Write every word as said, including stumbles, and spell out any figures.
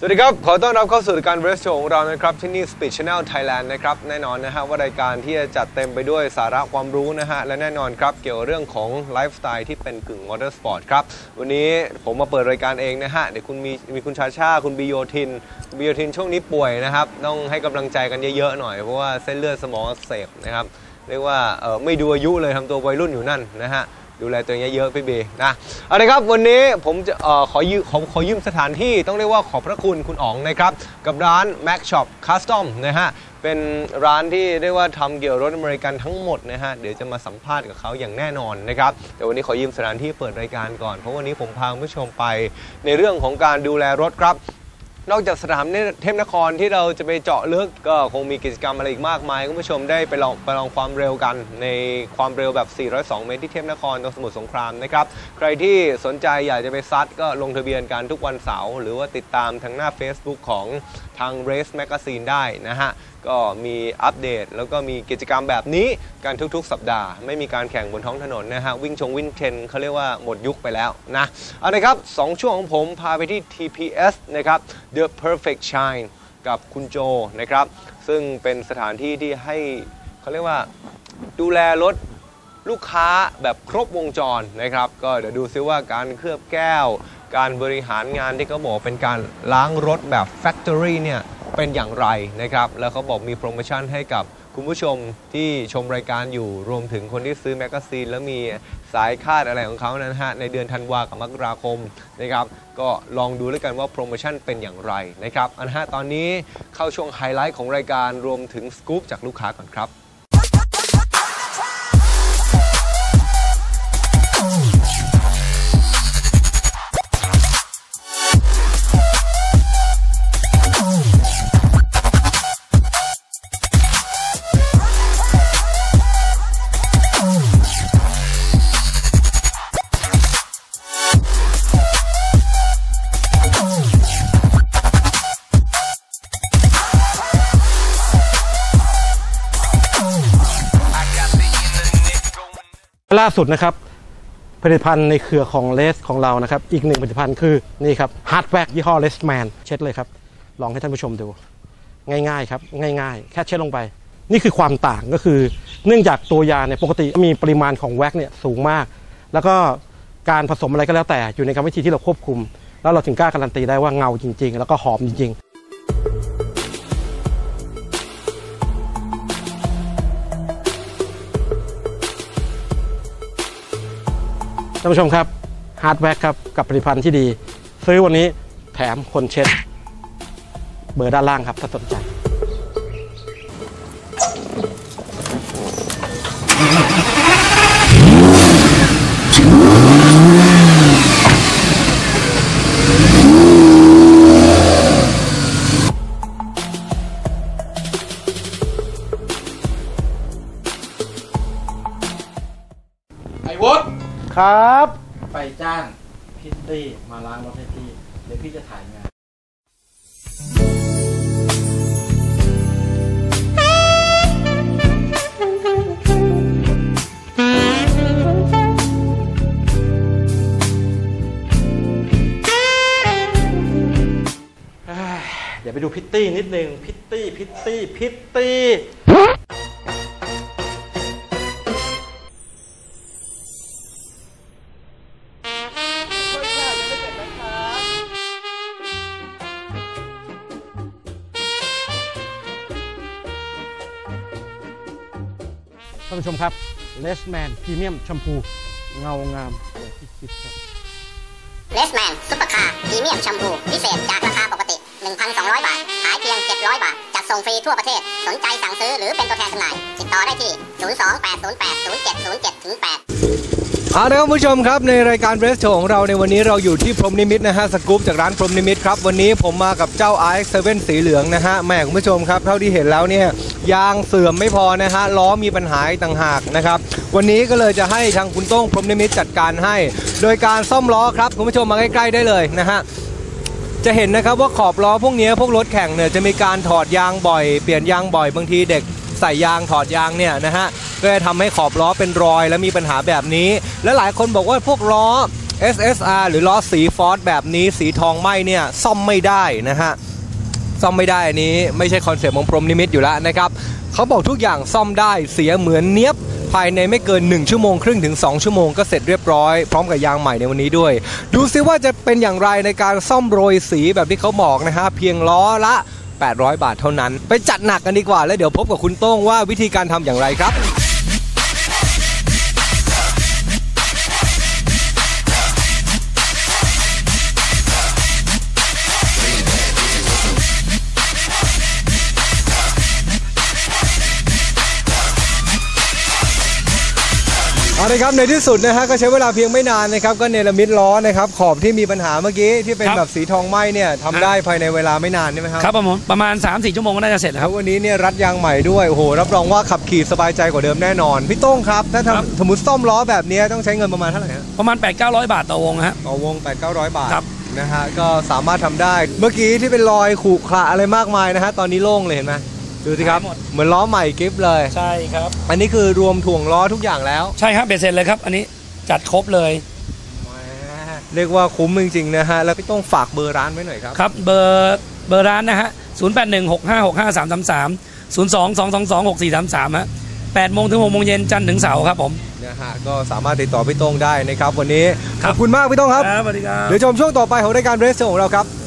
สวัสดีครับขอต้อนรับเข้าสู่รายการ Race Show ของเรานะครับที่นี่ Speed Channel Thailand นะครับแน่นอนนะฮะว่ารายการที่จะจัดเต็มไปด้วยสาระความรู้นะฮะและแน่นอนครับเกี่ยวกับเรื่องของไลฟ์สไตล์ที่เป็นกึ่งมอเตอร์สปอร์ตครับวันนี้ผมมาเปิดรายการเองนะฮะเดี๋ยวคุณมีมีคุณชาชาคุณบิโยทินคุณบิโยทินช่วงนี้ป่วยนะครับต้องให้กำลังใจกันเยอะๆหน่อยเพราะว่าเส้นเลือดสมองอักเสบนะครับเรียกว่าเออไม่ดูอายุเลยทำตัววัยรุ่นอยู่นั่นนะฮะดูแลตัวเองเยอะๆพี่เบนะเอาละครับวันนี้ผมจะเอ่อขอยืมขอขอยืมสถานที่ต้องเรียกว่าขอบพระคุณคุณอ๋องนะครับกับร้าน Mac Shop Custom นะฮะเป็นร้านที่เรียกว่าทำเกี่ยวรถอเมริกันทั้งหมดนะฮะเดี๋ยวจะมาสัมภาษณ์กับเขาอย่างแน่นอนนะครับแต่วันนี้ขอยืมสถานที่เปิดรายการก่อนเพราะวันนี้ผมพาคุณผู้ชมไปในเรื่องของการดูแลรถครับนอกจากสนามเทพนครที่เราจะไปเจาะลึกก็คงมีกิจกรรมอะไรอีกมากมายคุณผู้ชมได้ไปลองไปลองความเร็วกันในความเร็วแบบสี่ร้อยสองเมตรที่เทพนครตรงสมุทรสงครามนะครับใครที่สนใจอยากจะไปซัดก็ลงทะเบียนกันทุกวันเสาร์หรือว่าติดตามทางหน้า Facebook ของทาง Race Magazine ได้นะฮะก็มีอัปเดตแล้วก็มีกิจกรรมแบบนี้กันทุกๆสัปดาห์ไม่มีการแข่งบนท้องถนนนะฮะวิ่งชงวิ่งเทรนเขาเรียกว่าหมดยุคไปแล้วนะเอาละครับสองช่วงของผมพาไปที่ ที พี เอส นะครับ The Perfect Shine กับคุณโจนะครับซึ่งเป็นสถานที่ที่ให้เขาเรียกว่าดูแลรถลูกค้าแบบครบวงจรนะครับก็เดี๋ยวดูซิว่าการเคลือบแก้วการบริหารงานที่เขาบอกเป็นการล้างรถแบบ Factory เนี่ยเป็นอย่างไรนะครับแล้วเขาบอกมีโปรโมชั่นให้กับคุณผู้ชมที่ชมรายการอยู่รวมถึงคนที่ซื้อแมกกาซีนแล้วมีสายคาดอะไรของเขานะฮะในเดือนธันวาคมกับมกราคมนะครับก็ลองดูแล้วกันว่าโปรโมชั่นเป็นอย่างไรนะครับอันฮะตอนนี้เข้าช่วงไฮไลท์ของรายการรวมถึงสกู๊ปจากลูกค้าก่อนครับล่าสุดนะครับผลิตภัณฑ์ในเครือของเลสของเรานะครับอีกหนึ่งผลิตภัณฑ์คือนี่ครับฮาร์ดแว็กยี่ห้อเลสแมนเช็ดเลยครับลองให้ท่านผู้ชมดูง่ายๆครับง่ายๆแค่เช็ดลงไปนี่คือความต่างก็คือเนื่องจากตัวยาเนี่ยปกติมีปริมาณของแว็กเนี่ยสูงมากแล้วก็การผสมอะไรก็แล้วแต่อยู่ในกรรมวิธีที่เราควบคุมแล้วเราถึงกล้าการันตีได้ว่าเงาจริงๆแล้วก็หอมจริงๆท่านผู้ชมครับฮาร์ดแว็กครับกับผลิตภัณฑ์ที่ดีซื้อวันนี้แถมคนเช็ดเบอร์ด้านล่างครับถ้าสนใจไอ้วดครับไปจ้างพิตตี้มาล้างรถให้พี่เดี๋ยวพี่จะถ่ายงานเดี๋ยวไปดูพิตตี้นิดนึงพิตตี้พิตตี้พิตตี้ท่านผู้ชมครับเลสแมนพรีเมียมแชมพูเงางามอย่างที่คิดครับเลสแมนซุปเปอร์คาร์พรีเมียมแชมพูพิเศษจากราคาปกติ หนึ่งพันสองร้อย บาทขายเพียงเจ็ดร้อยบาทจัดส่งฟรีทั่วประเทศสนใจสั่งซื้อหรือเป็นตัวแทนจำหน่ายติดต่อได้ที่ศูนย์ สอง แปด ศูนย์ แปด ศูนย์ เจ็ด ศูนย์ เจ็ด แปดเอาละครับผู้ชมครับในรายการเรสโชว์ของเราในวันนี้เราอยู่ที่พรหมนิมิตนะฮะสกู๊ปจากร้านพรหมนิมิตครับวันนี้ผมมากับเจ้า อาร์ เอ็กซ์ เซเว่น สีเหลืองนะฮะแม่คุณผู้ชมครับเท่าที่เห็นแล้วเนี่ยยางเสื่อมไม่พอนะฮะล้อมีปัญหาต่างหากนะครับวันนี้ก็เลยจะให้ทางคุณโต้งพรหมนิมิตจัดการให้โดยการซ่อมล้อครับคุณผู้ชมมาใกล้ๆได้เลยนะฮะจะเห็นนะครับว่าขอบล้อพวกนี้พวกรถแข่งเนี่ยจะมีการถอดยางบ่อยเปลี่ยนยางบ่อยบางทีเด็กใส่ยางถอดยางเนี่ยนะฮะก็จะทำให้ขอบล้อเป็นรอยและมีปัญหาแบบนี้และหลายคนบอกว่าพวกล้อเอส เอส อาร์ หรือล้อสีฟอสแบบนี้สีทองไหมเนี่ยซ่อมไม่ได้นะฮะซ่อมไม่ได้อันนี้ไม่ใช่คอนเซ็ปต์ของพรหมนิมิตอยู่แล้วนะครับเขาบอกทุกอย่างซ่อมได้เสียเหมือนเนียบภายในไม่เกินหนึ่งชั่วโมงครึ่งถึงสองชั่วโมงก็เสร็จเรียบร้อยพร้อมกับยางใหม่ในวันนี้ด้วยดูซิว่าจะเป็นอย่างไรในการซ่อมโรยสีแบบที่เขาบอกนะฮะเพียงล้อละแปดร้อยบาทเท่านั้นไปจัดหนักกันดีกว่าแล้วเดี๋ยวพบกับคุณโต้งว่าวิธีการทำอย่างไรครับเอาละครับในที่สุดนะฮะก็ใช้เวลาเพียงไม่นานนะครับก็เนรมิตล้อนะครับขอบที่มีปัญหาเมื่อกี้ที่เป็นแบบสีทองไหมเนี่ยทำได้ภายในเวลาไม่นานใช่ไหมครับครับผมประมาณ สามถึงสี่ ชั่วโมงก็น่าจะเสร็จแล้วครับวันนี้เนี่ยรัดยางใหม่ด้วยโอ้โหรับรองว่าขับขี่สบายใจกว่าเดิมแน่นอนพี่โต้งครับถ้าสมมติซ่อมล้อแบบนี้ต้องใช้เงินประมาณเท่าไหร่ฮะประมาณ แปดถึงเก้าร้อย บาทต่อวงฮะต่อวง แปดถึงเก้าร้อย บาทครับนะฮะก็สามารถทำได้เมื่อกี้ที่เป็นรอยขรุขระอะไรมากมายนะฮะตอนนี้โล่งเลยเห็นไหมดูสิครับเหมือนล้อใหม่กิฟต์เลยใช่ครับอันนี้คือรวมถ่วงล้อทุกอย่างแล้วใช่ครับเบ็ดเสร็จเลยครับอันนี้จัดครบเลยเรียกว่าคุ้มจริงๆนะฮะแล้วพี่ต้องฝากเบอร์ร้านไว้หน่อยครับครับเบอร์เบอร์ร้านนะฮะศูนย์ แปด หนึ่ง หก ห้า หก ห้า สาม สาม สาม ศูนย์ สอง สอง สอง สอง หก สี่ สาม สามฮะแปดโมงถึงหกโมงเย็นจันทร์ถึงเสาร์ครับผมนะฮะก็สามารถติดต่อพี่โต้งได้นะครับวันนี้ขอบคุณมากพี่โต้งครับสวัสดีครับเดี๋ยวชมช่วงต่อไปของรายการเรสโชว์ของเราครับ